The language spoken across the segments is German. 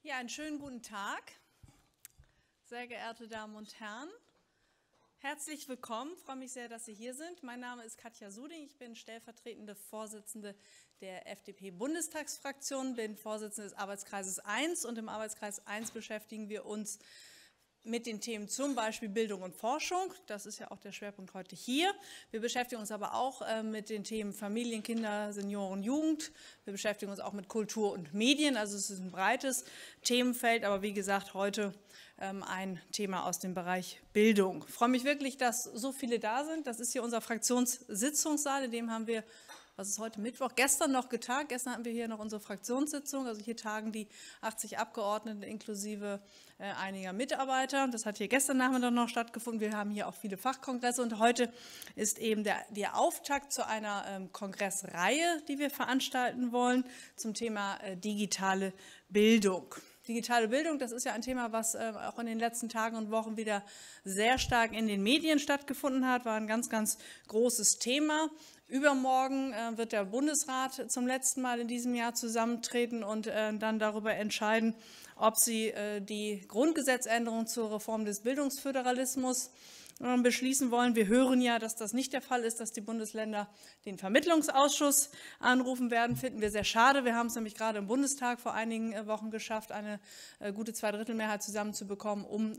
Ja, einen schönen guten Tag, sehr geehrte Damen und Herren. Herzlich willkommen, ich freue mich sehr, dass Sie hier sind. Mein Name ist Katja Suding, ich bin stellvertretende Vorsitzende der FDP-Bundestagsfraktion, bin Vorsitzende des Arbeitskreises 1 und im Arbeitskreis 1 beschäftigen wir uns mit den Themen zum Beispiel Bildung und Forschung. Das ist ja auch der Schwerpunkt heute hier. Wir beschäftigen uns aber auch mit den Themen Familien, Kinder, Senioren, Jugend. Wir beschäftigen uns auch mit Kultur und Medien. Also es ist ein breites Themenfeld, aber wie gesagt, heute ein Thema aus dem Bereich Bildung. Ich freue mich wirklich, dass so viele da sind. Das ist hier unser Fraktionssitzungssaal, in dem haben wir, was ist heute Mittwoch, gestern noch getagt. Gestern hatten wir hier noch unsere Fraktionssitzung. Also hier tagen die 80 Abgeordneten inklusive einiger Mitarbeiter. Das hat hier gestern Nachmittag noch stattgefunden. Wir haben hier auch viele Fachkongresse und heute ist eben der Auftakt zu einer Kongressreihe, die wir veranstalten wollen zum Thema digitale Bildung. Digitale Bildung, das ist ja ein Thema, was auch in den letzten Tagen und Wochen wieder sehr stark in den Medien stattgefunden hat, war ein ganz, ganz großes Thema. Übermorgen wird der Bundesrat zum letzten Mal in diesem Jahr zusammentreten und dann darüber entscheiden, ob sie die Grundgesetzänderung zur Reform des Bildungsföderalismus beschließen wollen. Wir hören ja, dass das nicht der Fall ist, dass die Bundesländer den Vermittlungsausschuss anrufen werden. Finden wir sehr schade. Wir haben es nämlich gerade im Bundestag vor einigen Wochen geschafft, eine gute Zweidrittelmehrheit zusammenzubekommen, um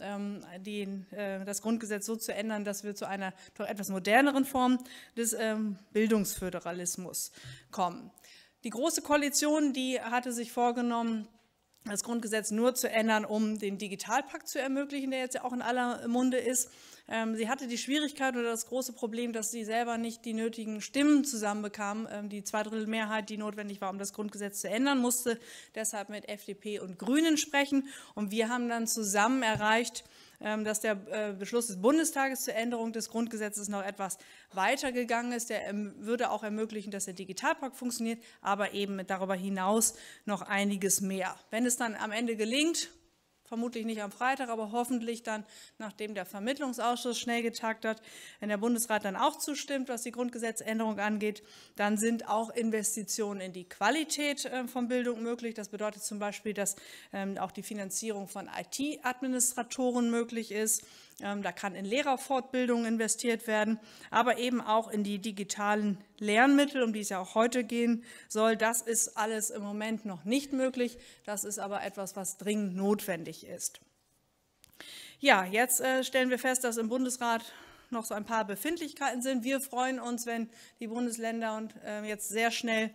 das Grundgesetz so zu ändern, dass wir zu einer doch etwas moderneren Form des Bildungsföderalismus kommen. Die Große Koalition, die hatte sich vorgenommen, das Grundgesetz nur zu ändern, um den Digitalpakt zu ermöglichen, der jetzt ja auch in aller Munde ist. Sie hatte die Schwierigkeit oder das große Problem, dass sie selber nicht die nötigen Stimmen zusammenbekam. Die Zweidrittelmehrheit, die notwendig war, um das Grundgesetz zu ändern, musste deshalb mit FDP und Grünen sprechen. Und wir haben dann zusammen erreicht, dass der Beschluss des Bundestages zur Änderung des Grundgesetzes noch etwas weiter gegangen ist. Der würde auch ermöglichen, dass der Digitalpakt funktioniert, aber eben darüber hinaus noch einiges mehr. Wenn es dann am Ende gelingt, vermutlich nicht am Freitag, aber hoffentlich dann, nachdem der Vermittlungsausschuss schnell getagt hat, wenn der Bundesrat dann auch zustimmt, was die Grundgesetzänderung angeht, dann sind auch Investitionen in die Qualität von Bildung möglich. Das bedeutet zum Beispiel, dass auch die Finanzierung von IT-Administratoren möglich ist. Da kann in Lehrerfortbildung investiert werden, aber eben auch in die digitalen Lernmittel, um die es ja auch heute gehen soll. Das ist alles im Moment noch nicht möglich. Das ist aber etwas, was dringend notwendig ist. Ja, jetzt stellen wir fest, dass im Bundesrat noch so ein paar Befindlichkeiten sind. Wir freuen uns, wenn die Bundesländer jetzt sehr schnell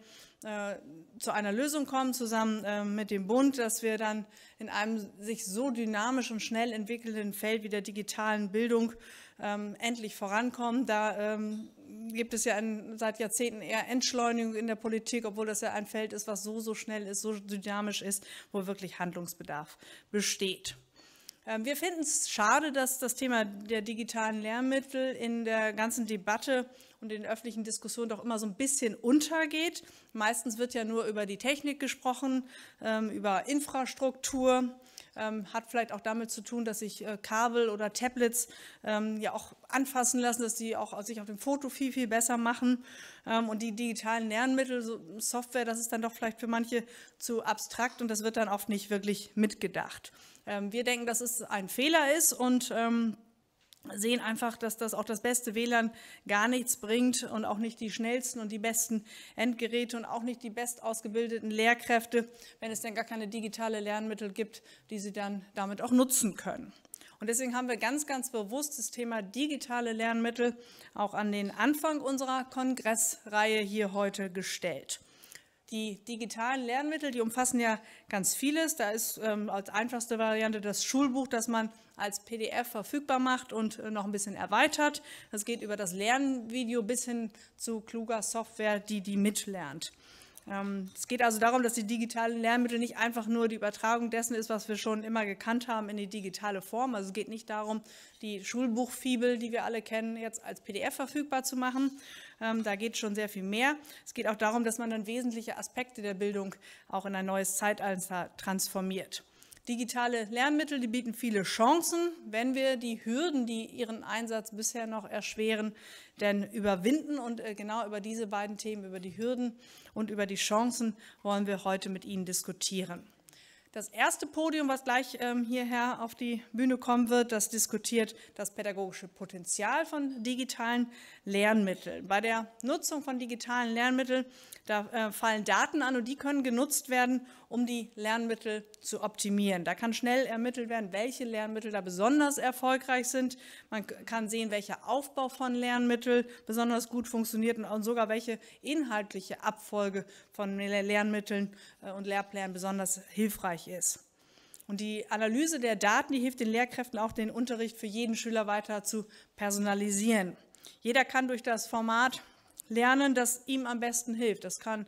zu einer Lösung kommen, zusammen mit dem Bund, dass wir dann in einem sich so dynamisch und schnell entwickelnden Feld wie der digitalen Bildung endlich vorankommen. Da gibt es ja seit Jahrzehnten eher Entschleunigung in der Politik, obwohl das ja ein Feld ist, was so schnell ist, so dynamisch ist, wo wirklich Handlungsbedarf besteht. Wir finden es schade, dass das Thema der digitalen Lehrmittel in der ganzen Debatte und in den öffentlichen Diskussionen doch immer so ein bisschen untergeht. Meistens wird ja nur über die Technik gesprochen, über Infrastruktur. Hat vielleicht auch damit zu tun, dass sich Kabel oder Tablets ja auch anfassen lassen, dass die auch sich auf dem Foto viel, viel besser machen. Und die digitalen Lernmittel, so Software, das ist dann doch vielleicht für manche zu abstrakt und das wird dann oft nicht wirklich mitgedacht. Wir denken, dass es ein Fehler ist und sehen einfach, dass das auch das beste WLAN gar nichts bringt und auch nicht die schnellsten und die besten Endgeräte und auch nicht die bestausgebildeten Lehrkräfte, wenn es denn gar keine digitale Lernmittel gibt, die sie dann damit auch nutzen können. Und deswegen haben wir ganz, ganz bewusst das Thema digitale Lernmittel auch an den Anfang unserer Kongressreihe hier heute gestellt. Die digitalen Lernmittel, die umfassen ja ganz vieles. Da ist als einfachste Variante das Schulbuch, das man als PDF verfügbar macht und noch ein bisschen erweitert. Das geht über das Lernvideo bis hin zu kluger Software, die mitlernt. Es geht also darum, dass die digitalen Lernmittel nicht einfach nur die Übertragung dessen ist, was wir schon immer gekannt haben, in die digitale Form. Also es geht nicht darum, die Schulbuchfibel, die wir alle kennen, jetzt als PDF verfügbar zu machen. Da geht schon sehr viel mehr. Es geht auch darum, dass man dann wesentliche Aspekte der Bildung auch in ein neues Zeitalter transformiert. Digitale Lernmittel, die bieten viele Chancen, wenn wir die Hürden, die ihren Einsatz bisher noch erschweren, denn überwinden. Und genau über diese beiden Themen, über die Hürden und über die Chancen, wollen wir heute mit Ihnen diskutieren. Das erste Podium, was gleich hierher auf die Bühne kommen wird, das diskutiert das pädagogische Potenzial von digitalen Lernmitteln. Bei der Nutzung von digitalen Lernmitteln, da fallen Daten an und die können genutzt werden, um die Lernmittel zu optimieren. Da kann schnell ermittelt werden, welche Lernmittel da besonders erfolgreich sind. Man kann sehen, welcher Aufbau von Lernmitteln besonders gut funktioniert und sogar welche inhaltliche Abfolge von Lernmitteln und Lehrplänen besonders hilfreich ist. Und die Analyse der Daten, die hilft den Lehrkräften auch, den Unterricht für jeden Schüler weiter zu personalisieren. Jeder kann durch das Format lernen, das ihm am besten hilft. Das kann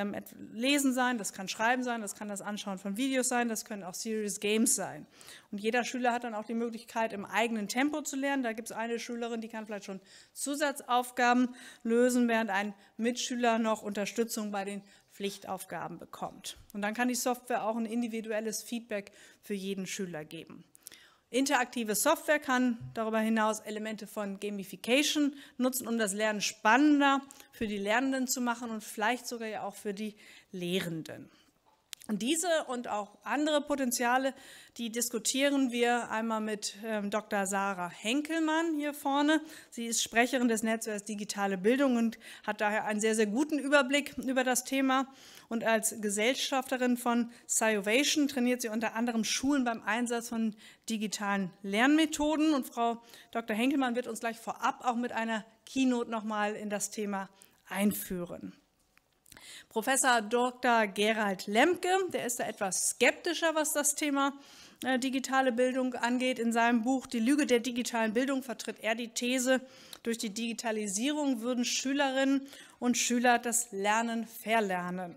Lesen sein, das kann Schreiben sein, das kann das Anschauen von Videos sein, das können auch Serious Games sein. Und jeder Schüler hat dann auch die Möglichkeit, im eigenen Tempo zu lernen. Da gibt es eine Schülerin, die kann vielleicht schon Zusatzaufgaben lösen, während ein Mitschüler noch Unterstützung bei den Pflichtaufgaben bekommt. Und dann kann die Software auch ein individuelles Feedback für jeden Schüler geben. Interaktive Software kann darüber hinaus Elemente von Gamification nutzen, um das Lernen spannender für die Lernenden zu machen und vielleicht sogar ja auch für die Lehrenden. Und diese und auch andere Potenziale, die diskutieren wir einmal mit Dr. Sarah Henkelmann hier vorne. Sie ist Sprecherin des Netzwerks Digitale Bildung und hat daher einen sehr, sehr guten Überblick über das Thema. Und als Gesellschafterin von Sciovations trainiert sie unter anderem Schulen beim Einsatz von digitalen Lernmethoden. Und Frau Dr. Henkelmann wird uns gleich vorab auch mit einer Keynote nochmal in das Thema einführen. Professor Dr. Gerald Lemke, der ist da etwas skeptischer, was das Thema digitale Bildung angeht. In seinem Buch Die Lüge der digitalen Bildung vertritt er die These, durch die Digitalisierung würden Schülerinnen und Schüler das Lernen verlernen.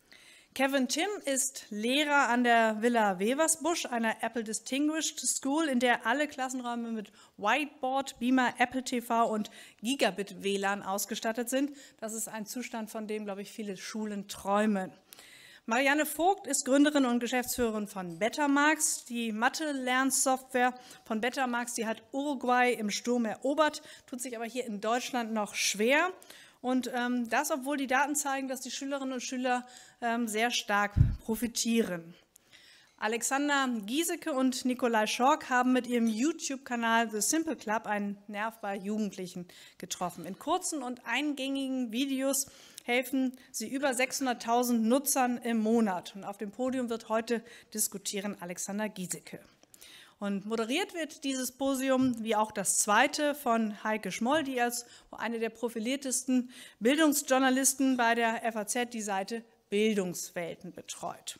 Kevin Tim ist Lehrer an der Villa Weversbusch, einer Apple Distinguished School, in der alle Klassenräume mit Whiteboard, Beamer, Apple TV und Gigabit WLAN ausgestattet sind. Das ist ein Zustand, von dem, glaube ich, viele Schulen träumen. Marianne Vogt ist Gründerin und Geschäftsführerin von Betamax. Die Mathe-Lernsoftware von Betamax, die hat Uruguay im Sturm erobert, tut sich aber hier in Deutschland noch schwer. Und das, obwohl die Daten zeigen, dass die Schülerinnen und Schüler sehr stark profitieren. Alexander Giesecke und Nikolai Schork haben mit ihrem YouTube-Kanal The Simple Club einen Nerv bei Jugendlichen getroffen. In kurzen und eingängigen Videos helfen sie über 600.000 Nutzern im Monat. Und auf dem Podium wird heute diskutieren Alexander Giesecke. Und moderiert wird dieses Symposium, wie auch das zweite, von Heike Schmoll, die als eine der profiliertesten Bildungsjournalisten bei der FAZ die Seite Bildungswelten betreut.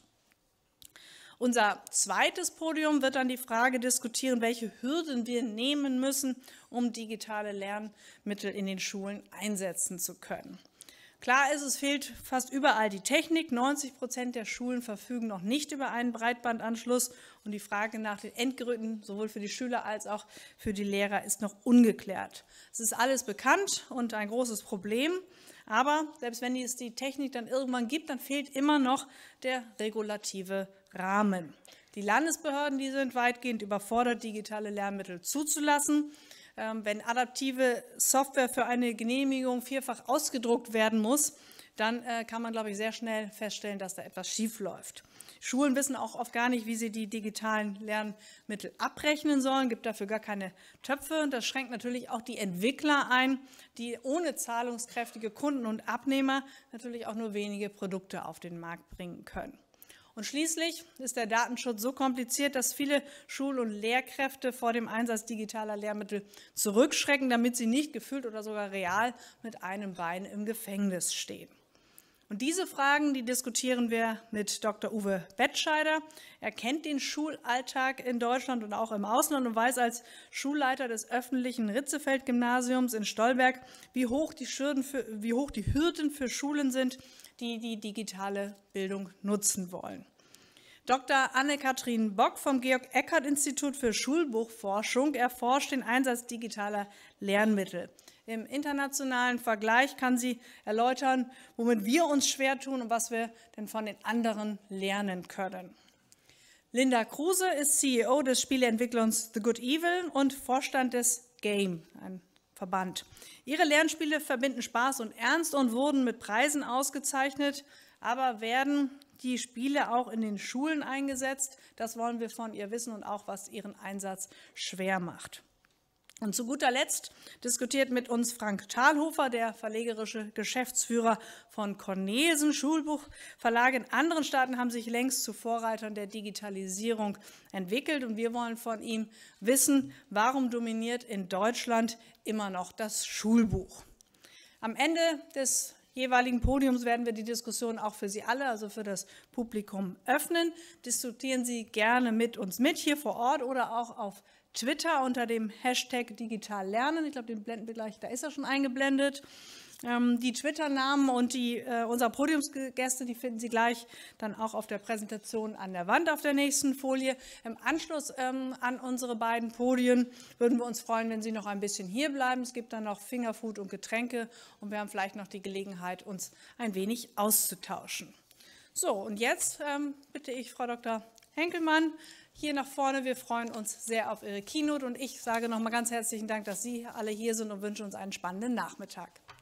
Unser zweites Podium wird dann die Frage diskutieren, welche Hürden wir nehmen müssen, um digitale Lernmittel in den Schulen einsetzen zu können. Klar ist, es fehlt fast überall die Technik. 90% der Schulen verfügen noch nicht über einen Breitbandanschluss. Und die Frage nach den Endgeräten, sowohl für die Schüler als auch für die Lehrer, ist noch ungeklärt. Es ist alles bekannt und ein großes Problem. Aber selbst wenn es die Technik dann irgendwann gibt, dann fehlt immer noch der regulative Rahmen. Die Landesbehörden, die sind weitgehend überfordert, digitale Lernmittel zuzulassen. Wenn adaptive Software für eine Genehmigung vielfach ausgedruckt werden muss, dann kann man, glaube ich, sehr schnell feststellen, dass da etwas schief läuft. Schulen wissen auch oft gar nicht, wie sie die digitalen Lernmittel abrechnen sollen, gibt dafür gar keine Töpfe. Und das schränkt natürlich auch die Entwickler ein, die ohne zahlungskräftige Kunden und Abnehmer natürlich auch nur wenige Produkte auf den Markt bringen können. Und schließlich ist der Datenschutz so kompliziert, dass viele Schul- und Lehrkräfte vor dem Einsatz digitaler Lehrmittel zurückschrecken, damit sie nicht gefühlt oder sogar real mit einem Bein im Gefängnis stehen. Und diese Fragen, die diskutieren wir mit Dr. Uwe Bettscheider. Er kennt den Schulalltag in Deutschland und auch im Ausland und weiß als Schulleiter des öffentlichen Ritzefeld-Gymnasiums in Stolberg, wie hoch die Hürden für Schulen sind, die die digitale Bildung nutzen wollen. Dr. Anne-Kathrin Bock vom Georg-Eckert-Institut für Schulbuchforschung erforscht den Einsatz digitaler Lernmittel. Im internationalen Vergleich kann sie erläutern, womit wir uns schwer tun und was wir denn von den anderen lernen können. Linda Kruse ist CEO des Spieleentwicklers The Good Evil und Vorstand des Game, ein Verband. Ihre Lernspiele verbinden Spaß und Ernst und wurden mit Preisen ausgezeichnet, aber werden die Spiele auch in den Schulen eingesetzt. Das wollen wir von ihr wissen und auch, was ihren Einsatz schwer macht. Und zu guter Letzt diskutiert mit uns Frank Thalhofer, der verlegerische Geschäftsführer von Cornelsen Schulbuchverlage. In anderen Staaten haben sich längst zu Vorreitern der Digitalisierung entwickelt. Und wir wollen von ihm wissen, warum dominiert in Deutschland immer noch das Schulbuch. Am Ende des jeweiligen Podiums werden wir die Diskussion auch für Sie alle, also für das Publikum, öffnen. Diskutieren Sie gerne mit uns mit, hier vor Ort oder auch auf Twitter unter dem Hashtag Digital Lernen. Ich glaube, den blenden wir gleich, da ist er schon eingeblendet. Die Twitter-Namen und unserer Podiumsgäste, die finden Sie gleich dann auch auf der Präsentation an der Wand auf der nächsten Folie. Im Anschluss an unsere beiden Podien würden wir uns freuen, wenn Sie noch ein bisschen hier bleiben. Es gibt dann noch Fingerfood und Getränke und wir haben vielleicht noch die Gelegenheit, uns ein wenig auszutauschen. So, und jetzt bitte ich Frau Dr. Henkelmann hier nach vorne. Wir freuen uns sehr auf Ihre Keynote und ich sage noch mal ganz herzlichen Dank, dass Sie alle hier sind und wünsche uns einen spannenden Nachmittag.